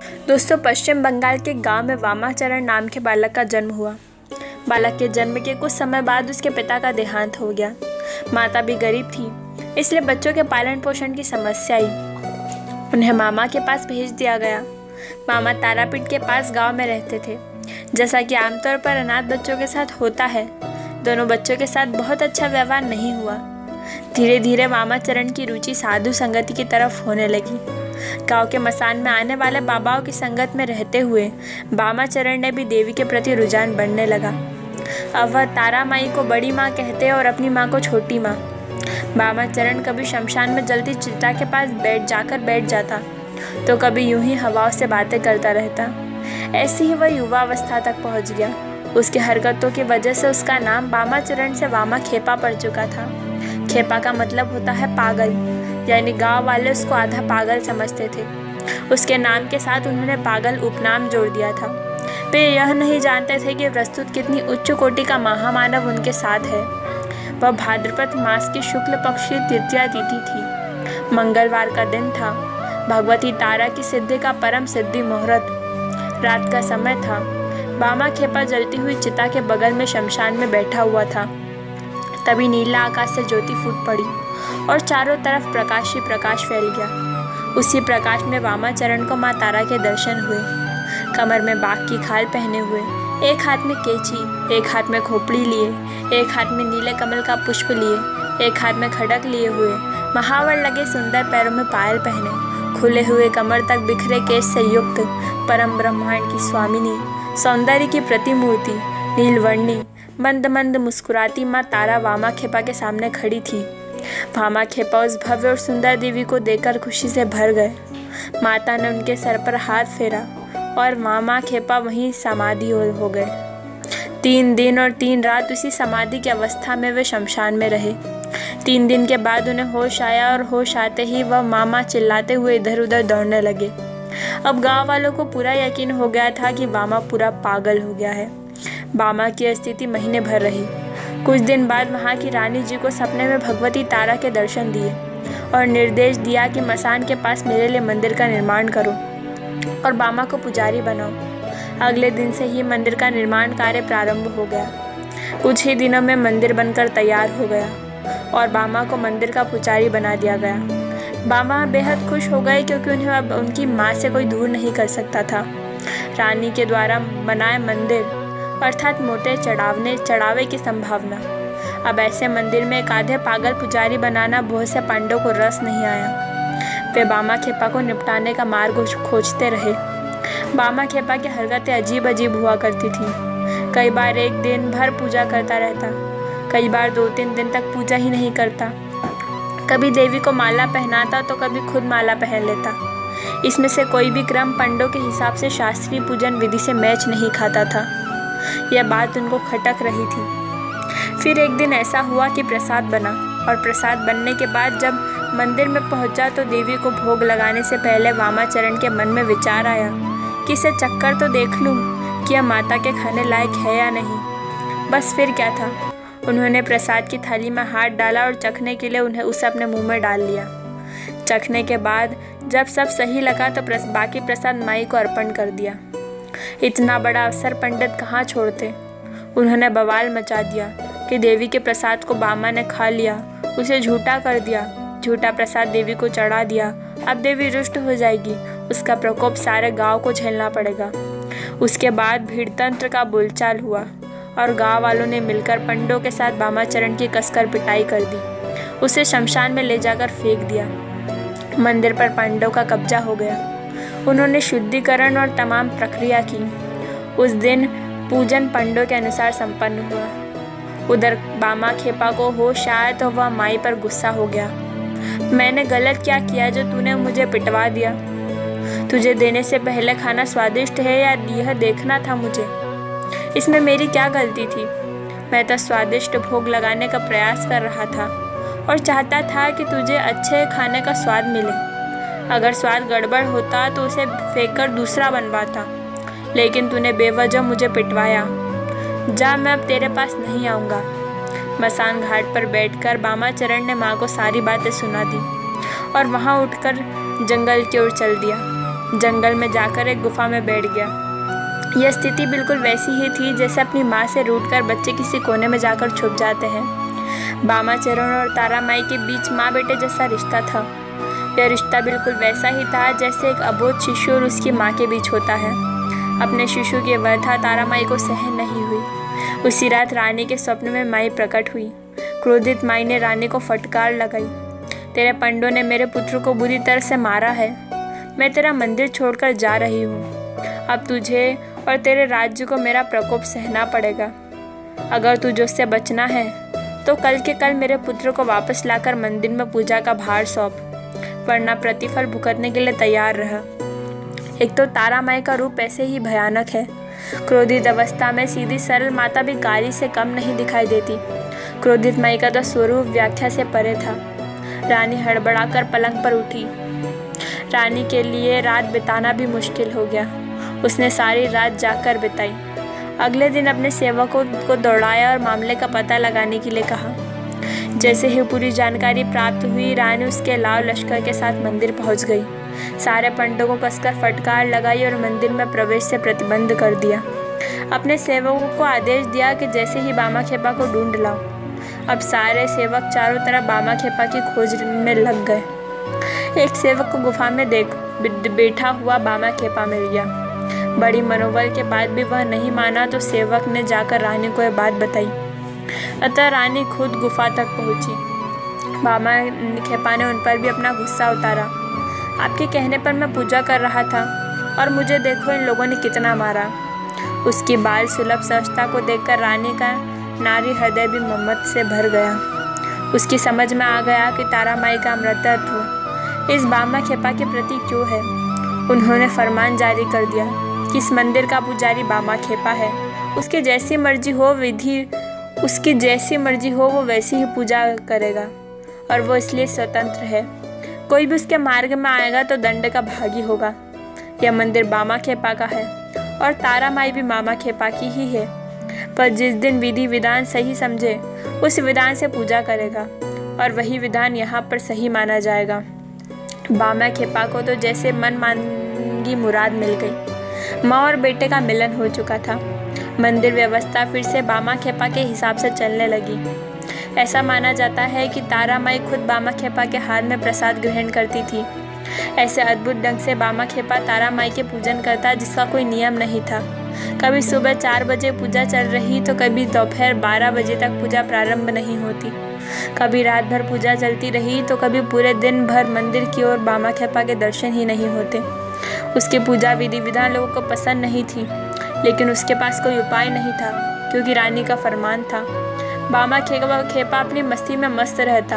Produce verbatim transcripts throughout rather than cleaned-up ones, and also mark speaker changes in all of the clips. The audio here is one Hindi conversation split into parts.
Speaker 1: दोस्तों, पश्चिम बंगाल के गांव में वामाचरण नाम के बालक का जन्म हुआ। बालक के जन्म के कुछ समय बाद उसके पिता का देहांत हो गया। माता भी गरीब थी, इसलिए बच्चों के पालन पोषण की समस्या आई। उन्हें मामा के पास भेज दिया गया। मामा तारापीठ के पास गांव में रहते थे। जैसा कि आमतौर पर अनाथ बच्चों के साथ होता है, दोनों बच्चों के साथ बहुत अच्छा व्यवहार नहीं हुआ। धीरे धीरे वामाचरण की रुचि साधु संगति की तरफ होने लगी। गांव के मसान में आने वाले बाबाओं की संगत में रहते हुए वामाचरण ने भी देवी के प्रति रुझान बढ़ने लगा। अब वह तारा माई को बड़ी माँ कहते और अपनी माँ को छोटी माँ। वामाचरण कभी शमशान में जलती चिता के पास बैठ जाकर बैठ जाता, तो कभी यूं ही हवाओं से बातें करता रहता। ऐसी ही वह युवावस्था तक पहुँच गया। उसकी हरकतों की वजह से उसका नाम वामाचरण से वामा खेपा पड़ चुका था। खेपा का मतलब होता है पागल, यानी गांव वाले उसको आधा पागल समझते थे। उसके नाम के साथ उन्होंने पागल उपनाम जोड़ दिया था। वे यह नहीं जानते थे कि प्रस्तुत कितनी उच्च कोटि का महामानव उनके साथ है। वह भाद्रपद मास की शुक्ल पक्ष की तृतीया तिथि थी। मंगलवार का दिन था। भगवती तारा की सिद्धि का परम सिद्धि मुहूर्त। रात का समय था। वामा खेपा जलती हुई चिता के बगल में शमशान में बैठा हुआ था। तभी नीला आकाश से ज्योति फूट पड़ी और चारों तरफ प्रकाश ही प्रकाश फैल गया। उसी प्रकाश में वामाचरण को माँ तारा के दर्शन हुए। कमर में बाघ की खाल पहने हुए, एक हाथ में केची, एक हाथ में खोपड़ी लिए, एक हाथ में नीले कमल का पुष्प लिए, एक हाथ में खड़क लिए हुए, महावर लगे सुंदर पैरों में पायल पहने, खुले हुए कमर तक बिखरे केश से युक्त परम ब्रह्मांड की स्वामिनी, सौंदर्य की प्रतिमूर्ति, नीलवर्णी, मंद मंद मुस्कुराती माँ तारा वामा खेपा के सामने खड़ी थी। वामा खेपा उस भव्य और सुंदर देवी को देखकर खुशी से भर गए। माता ने उनके सर पर हाथ फेरा और वामा खेपा वहीं समाधि हो गए। तीन दिन और तीन रात उसी समाधि की अवस्था में वे शमशान में रहे। तीन दिन के बाद उन्हें होश आया और होश आते ही वह मामा चिल्लाते हुए इधर उधर दौड़ने लगे। अब गांव वालों को पूरा यकीन हो गया था कि वामा पूरा पागल हो गया है। वामा की स्थिति महीने भर रही। कुछ दिन बाद वहाँ की रानी जी को सपने में भगवती तारा के दर्शन दिए और निर्देश दिया कि मसान के पास मेरे लिए मंदिर का निर्माण करो और वामा को पुजारी बनाओ। अगले दिन से ही मंदिर का निर्माण कार्य प्रारंभ हो गया। कुछ ही दिनों में मंदिर बनकर तैयार हो गया और वामा को मंदिर का पुजारी बना दिया गया। वामा बेहद खुश हो गए क्योंकि उन्हें अब उनकी माँ से कोई दूर नहीं कर सकता था। रानी के द्वारा बनाए मंदिर अर्थात मोटे चढ़ावने चढ़ावे की संभावना। अब ऐसे मंदिर में एक आधे पागल पुजारी बनाना बहुत से पांडवों को रस नहीं आया। वे वामा खेपा को निपटाने का मार्ग खोजते रहे। वामा खेपा की हरकतें अजीब अजीब हुआ करती थी। कई बार एक दिन भर पूजा करता रहता, कई बार दो तीन दिन तक पूजा ही नहीं करता। कभी देवी को माला पहनाता तो कभी खुद माला पहन लेता। इसमें से कोई भी क्रम पंडों के हिसाब से शास्त्रीय पूजन विधि से मैच नहीं खाता था। यह बात उनको खटक रही थी। फिर एक दिन ऐसा हुआ कि प्रसाद बना और प्रसाद बनने के बाद जब मंदिर में पहुंचा तो देवी को भोग लगाने से पहले वामाचरण के मन में विचार आया कि इसे चक्कर तो देख लूं कि यह माता के खाने लायक है या नहीं। बस फिर क्या था, उन्होंने प्रसाद की थाली में हाथ डाला और चखने के लिए उन्हें उसे अपने मुंह में डाल लिया। चखने के बाद जब सब सही लगा तो प्रस, बाकी प्रसाद माई को अर्पण कर दिया। इतना बड़ा अवसर पंडित कहाँ छोड़ते। उन्होंने बवाल मचा दिया कि देवी के प्रसाद को वामा ने खा लिया, उसे झूठा कर दिया, झूठा प्रसाद देवी को चढ़ा दिया। अब देवी रुष्ट हो जाएगी, उसका प्रकोप सारे गांव को झेलना पड़ेगा। उसके बाद भीड़तंत्र का बोलचाल हुआ और गांव वालों ने मिलकर पंडों के साथ वामाचरण की कसकर पिटाई कर दी। उसे शमशान में ले जाकर फेंक दिया। मंदिर पर पांडवों का कब्जा हो गया। उन्होंने शुद्धिकरण और तमाम प्रक्रिया की। उस दिन पूजन पंडों के अनुसार संपन्न हुआ। उधर वामा खेपा को होश आया तो वह माई पर गुस्सा हो गया। मैंने गलत क्या किया जो तूने मुझे पिटवा दिया? तुझे देने से पहले खाना स्वादिष्ट है या यह देखना था मुझे? इसमें मेरी क्या गलती थी? मैं तो स्वादिष्ट भोग लगाने का प्रयास कर रहा था और चाहता था कि तुझे अच्छे खाने का स्वाद मिले। अगर स्वाद गड़बड़ होता तो उसे फेंककर दूसरा बनवाता, लेकिन तूने बेवजह मुझे पिटवाया। जा, मैं अब तेरे पास नहीं आऊँगा। मसान घाट पर बैठकर वामाचरण ने माँ को सारी बातें सुना दी और वहाँ उठकर जंगल की ओर चल दिया। जंगल में जाकर एक गुफा में बैठ गया। यह स्थिति बिल्कुल वैसी ही थी जैसे अपनी माँ से रूठकर बच्चे किसी कोने में जाकर छुप जाते हैं। बामाचरण और तारामाई के बीच माँ बेटे जैसा रिश्ता था। यह रिश्ता बिल्कुल वैसा ही था जैसे एक अबोध शिशु और उसकी माँ के बीच होता है। अपने शिशु की व्यथा तारामाई को सहन नहीं हुई। उसी रात रानी के स्वप्न में माई प्रकट हुई। क्रोधित माई ने रानी को फटकार लगाई, तेरे पंडों ने मेरे पुत्र को बुरी तरह से मारा है। मैं तेरा मंदिर छोड़कर जा रही हूँ। अब तुझे और तेरे राज्य को मेरा प्रकोप सहना पड़ेगा। अगर तुझे उससे बचना है तो कल के कल मेरे पुत्र को वापस लाकर मंदिर में पूजा का भार सौंप, वरना प्रतिफल भुगतने के लिए तैयार रह। एक तो तारामाई का रूप ऐसे ही भयानक है। क्रोधित अवस्था में सीधी सरल माता भी काली से कम नहीं दिखाई देती। क्रोधित माई का तो स्वरूप व्याख्या से परे था। रानी हड़बड़ाकर पलंग पर उठी। रानी के लिए रात बिताना भी मुश्किल हो गया। उसने सारी रात जाकर बिताई। अगले दिन अपने सेवकों को दौड़ाया और मामले का पता लगाने के लिए कहा। जैसे ही पूरी जानकारी प्राप्त हुई, रानी उसके लाव लश्कर के साथ मंदिर पहुंच गई। सारे पंडों को कसकर फटकार लगाई और मंदिर में प्रवेश से प्रतिबंध कर दिया। अपने सेवकों को आदेश दिया कि जैसे ही बामाखेपा को ढूंढ लाओ। अब सारे सेवक चारों तरफ बामाखेपा की खोज में लग गए। एक सेवक को गुफा में देख बैठा हुआ बामाखेपा मिल गया। बड़ी मनोबल के बाद भी वह नहीं माना तो सेवक ने जाकर रानी को यह बात बताई। अतः रानी खुद गुफा तक पहुंची। बामाखेपा ने उन पर भी अपना गुस्सा उतारा। आपके कहने पर मैं पूजा कर रहा था और मुझे देखो इन लोगों ने कितना मारा। उसकी बाल सुलभ सहजता को देखकर रानी का नारी हृदय भी ममता से भर गया। उसकी समझ में आ गया कि तारामाई का अमृतत्व इस बामाखेपा के प्रति क्यों है। उन्होंने फरमान जारी कर दिया कि इस मंदिर का पुजारी बामाखेपा है। उसकी जैसी मर्जी हो विधि उसकी जैसी मर्जी हो वो वैसी ही पूजा करेगा और वो इसलिए स्वतंत्र है। कोई भी उसके मार्ग में आएगा तो दंड का भागी होगा। यह मंदिर बामाखेपा का है और तारामाई भी बामाखेपा की ही है। पर जिस दिन विधि विधान सही समझे उस विधान से पूजा करेगा और वही विधान यहाँ पर सही माना जाएगा। बामाखेपा को तो जैसे मन मांगी मुराद मिल गई। माँ और बेटे का मिलन हो चुका था। मंदिर व्यवस्था फिर से बामाखेपा के हिसाब से चलने लगी। ऐसा माना जाता है कि तारामाई खुद बामाखेपा के हाथ में प्रसाद ग्रहण करती थी। ऐसे अद्भुत ढंग से बामाखेपा तारामाई के पूजन करता जिसका कोई नियम नहीं था। कभी सुबह चार बजे पूजा चल रही तो कभी दोपहर बारह बजे तक पूजा प्रारंभ नहीं होती। कभी रात भर पूजा चलती रही तो कभी पूरे दिन भर मंदिर की ओर बामाखेपा के दर्शन ही नहीं होते। उसकी पूजा विधि विधान लोगों को पसंद नहीं थी, लेकिन उसके पास कोई उपाय नहीं था क्योंकि रानी का फरमान था। बामाखेपा अपनी मस्ती में मस्त रहता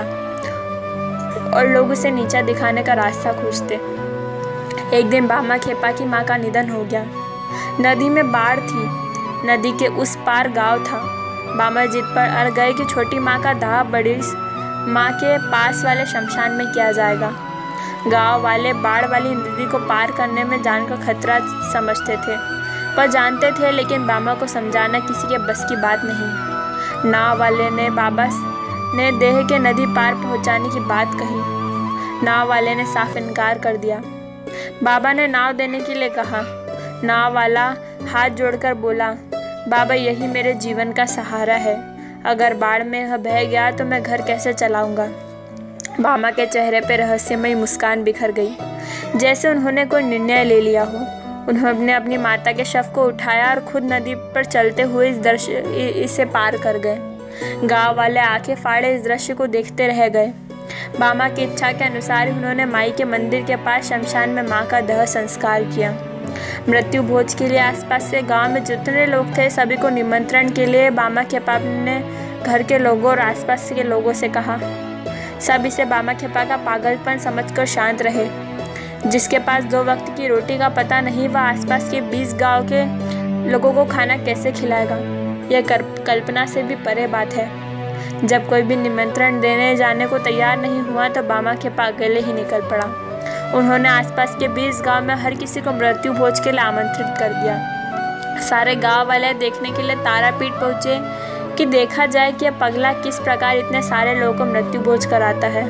Speaker 1: और लोग उसे नीचा दिखाने का रास्ता खोजते। एक दिन बामाखेपा की माँ का निधन हो गया। नदी में बाढ़ थी। नदी के उस पार गांव था। बामा जिद पर अड़ गए कि छोटी माँ का दाह बड़ी माँ के पास वाले शमशान में किया जाएगा। गांव वाले बाढ़ वाली नदी को पार करने में जान का खतरा समझते थे, पर जानते थे लेकिन बामा को समझाना किसी के बस की बात नहीं। नाव वाले ने बाबा ने देह के नदी पार पहुंचाने की बात कही। नाव वाले ने साफ इनकार कर दिया। बाबा ने नाव देने के लिए कहा। नाव वाला हाथ जोड़कर बोला, बाबा यही मेरे जीवन का सहारा है। अगर बाढ़ में बह गया तो मैं घर कैसे चलाऊंगा। बामा के चेहरे पर रहस्यमयी मुस्कान बिखर गई, जैसे उन्होंने कोई निर्णय ले लिया हो। उन्होंने अपनी माता के शव को उठाया और खुद नदी पर चलते हुए इस दृश्य इसे पार कर गए। गांव वाले आंखें फाड़े इस दृश्य को देखते रह गए। बामा की इच्छा के अनुसार उन्होंने माई के मंदिर के पास शमशान में माँ का दाह संस्कार किया। मृत्यु भोज के लिए आसपास से गांव में जितने लोग थे सभी को निमंत्रण के लिए बामाखेपा ने घर के लोगों और आसपास के लोगों से कहा। सब इसे बामाखेपा का पागलपन समझकर शांत रहे। जिसके पास दो वक्त की रोटी का पता नहीं वह आसपास के बीस गांव के लोगों को खाना कैसे खिलाएगा। यह कल्पना से भी परे बात है। जब कोई भी निमंत्रण देने जाने को तैयार नहीं हुआ तो बामाखेपा अकेले ही निकल पड़ा। उन्होंने आसपास के बीस गांव में हर किसी को मृत्यु भोज के लिए आमंत्रित कर दिया। सारे गांव वाले देखने के लिए तारापीठ पहुंचे कि देखा जाए कि यह पगला किस प्रकार इतने सारे लोगों को मृत्यु भोज कराता है।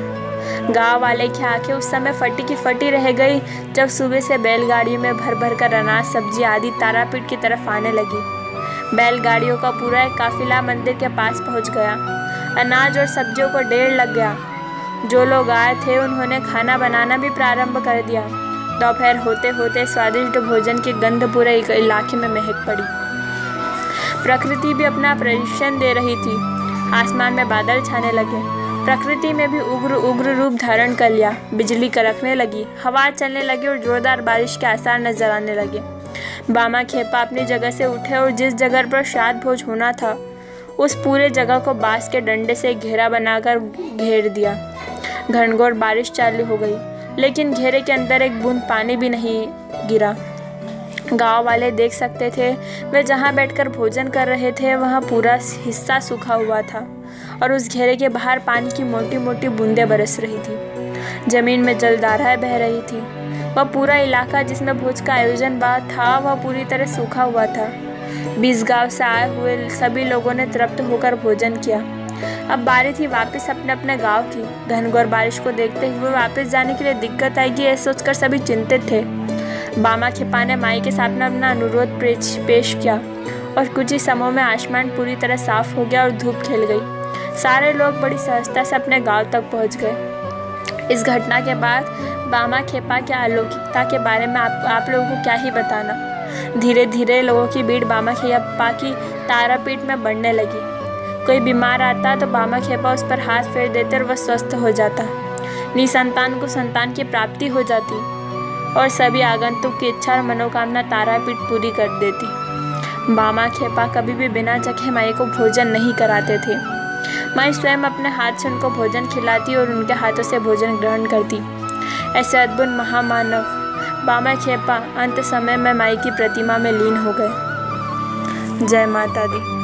Speaker 1: गांव वाले की आंखें उस समय फटी की फटी रह गई जब सुबह से बैलगाड़ियों में भर भर कर अनाज, सब्जी आदि तारापीठ की तरफ आने लगी। बैलगाड़ियों का पूरा एक काफिला मंदिर के पास पहुंच गया। अनाज और सब्जियों को ढेर लग गया। जो लोग आए थे उन्होंने खाना बनाना भी प्रारंभ कर दिया। दोपहर होते होते स्वादिष्ट भोजन की गंध पूरे इलाके में महक पड़ी। प्रकृति भी अपना परीक्षण दे रही थी। आसमान में बादल छाने लगे। प्रकृति में भी उग्र उग्र रूप धारण कर लिया। बिजली कड़कने लगी, हवा चलने लगी और जोरदार बारिश के आसार नजर आने लगे। बामा खेपा अपनी जगह से उठे और जिस जगह पर श्राद्ध भोज होना था उस पूरे जगह को बांस के डंडे से घेरा बनाकर घेर दिया। घनघोर बारिश चालू हो गई, लेकिन घेरे के अंदर एक बूंद पानी भी नहीं गिरा। गांव वाले देख सकते थे। वे जहां बैठकर भोजन कर रहे थे वहां पूरा हिस्सा सूखा हुआ था और उस घेरे के बाहर पानी की मोटी मोटी बूंदें बरस रही थी। जमीन में जलधाराएं बह रही थी। वह पूरा इलाका जिसमें भोज का आयोजन हुआ था वह पूरी तरह सूखा हुआ था। बीस गांव से आए हुए सभी लोगों ने तृप्त होकर भोजन किया। अब बारी थी वापस अपने अपने गांव की। घनघोर बारिश को देखते हुए वापस जाने के लिए दिक्कत आएगी यह सोचकर सभी चिंतित थे। बामा खेपा ने माई के सामने अपना अनुरोध पेश पेश किया और कुछ ही समय में आसमान पूरी तरह साफ हो गया और धूप खिल गई। सारे लोग बड़ी सहजता से अपने गांव तक पहुंच गए। इस घटना के बाद बामा खेपा की अलौकिकता के बारे में आप, आप लोगों को क्या ही बताना। धीरे धीरे लोगों की भीड़ बामा खेपा की तारापीठ में बढ़ने लगी। कोई बीमार आता तो बामा खेपा उस पर हाथ फेर देते और वह स्वस्थ हो जाता। निसंतान को संतान की प्राप्ति हो जाती और सभी आगंतुक की इच्छा और मनोकामना तारापीठ पूरी कर देती। बामा खेपा कभी भी बिना चखे माई को भोजन नहीं कराते थे। माई स्वयं अपने हाथ से उनको भोजन खिलाती और उनके हाथों से भोजन ग्रहण करती। ऐसे अद्भुत महामानव बामा खेपा अंत समय में माई की प्रतिमा में लीन हो गए। जय माता दी।